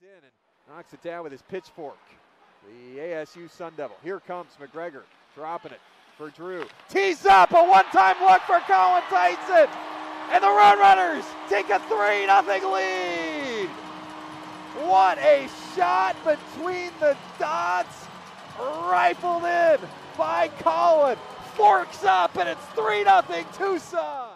in and knocks it down with his pitchfork. The ASU Sun Devil. Here comes McGregor, dropping it for Drew. Tees up, a one-time look for Colin Theisen. And the Roadrunners take a 3-0 lead. What a shot between the dots. Rifled in by Colin. Forks up, and it's 3-0 Tucson.